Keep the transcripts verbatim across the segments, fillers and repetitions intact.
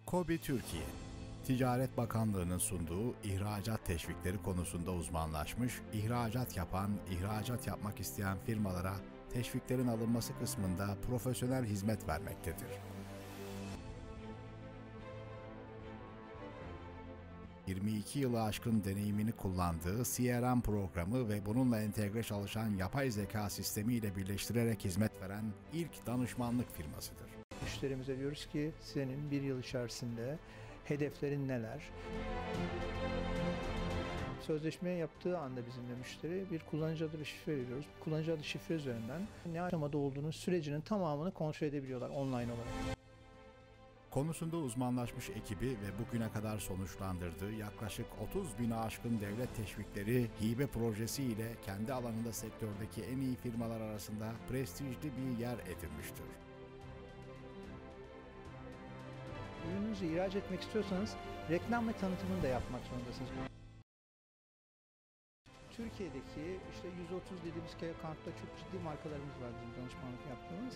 KOBİ Türkiye, Ticaret Bakanlığı'nın sunduğu ihracat teşvikleri konusunda uzmanlaşmış, ihracat yapan, ihracat yapmak isteyen firmalara teşviklerin alınması kısmında profesyonel hizmet vermektedir. yirmi iki yılı aşkın deneyimini kullandığı C R M programı ve bununla entegre çalışan yapay zeka sistemiyle birleştirerek hizmet veren ilk danışmanlık firmasıdır. Müşterimize diyoruz ki senin bir yıl içerisinde hedeflerin neler? Sözleşmeye yaptığı anda bizimle müşteri bir kullanıcı adı ve şifre veriyoruz. Kullanıcı adı şifre üzerinden ne aşamada olduğunu sürecinin tamamını kontrol edebiliyorlar online olarak. Konusunda uzmanlaşmış ekibi ve bugüne kadar sonuçlandırdığı yaklaşık otuz bine aşkın devlet teşvikleri hibe projesi ile kendi alanında sektördeki en iyi firmalar arasında prestijli bir yer edinmiştir. Ürününüzü ihraç etmek istiyorsanız reklam ve tanıtımını da yapmak zorundasınız. Türkiye'deki işte yüz otuz dediğimiz kampta çok ciddi markalarımız var bizim danışmanlık yaptığımız.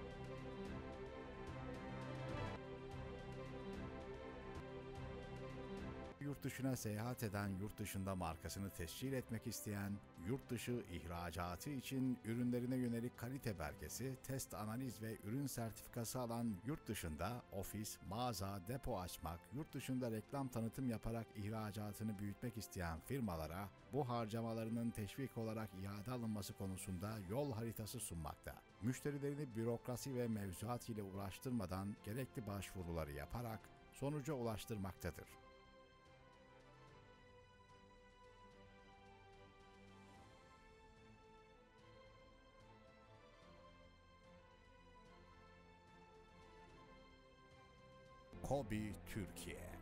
Yurt dışına seyahat eden, yurt dışında markasını tescil etmek isteyen, yurt dışı ihracatı için ürünlerine yönelik kalite belgesi, test analiz ve ürün sertifikası alan, yurt dışında ofis, mağaza, depo açmak, yurt dışında reklam tanıtım yaparak ihracatını büyütmek isteyen firmalara bu harcamalarının teşvik olarak iade alınması konusunda yol haritası sunmakta. Müşterilerini bürokrasi ve mevzuat ile uğraştırmadan gerekli başvuruları yaparak sonuca ulaştırmaktadır. KOBİ Türkiye.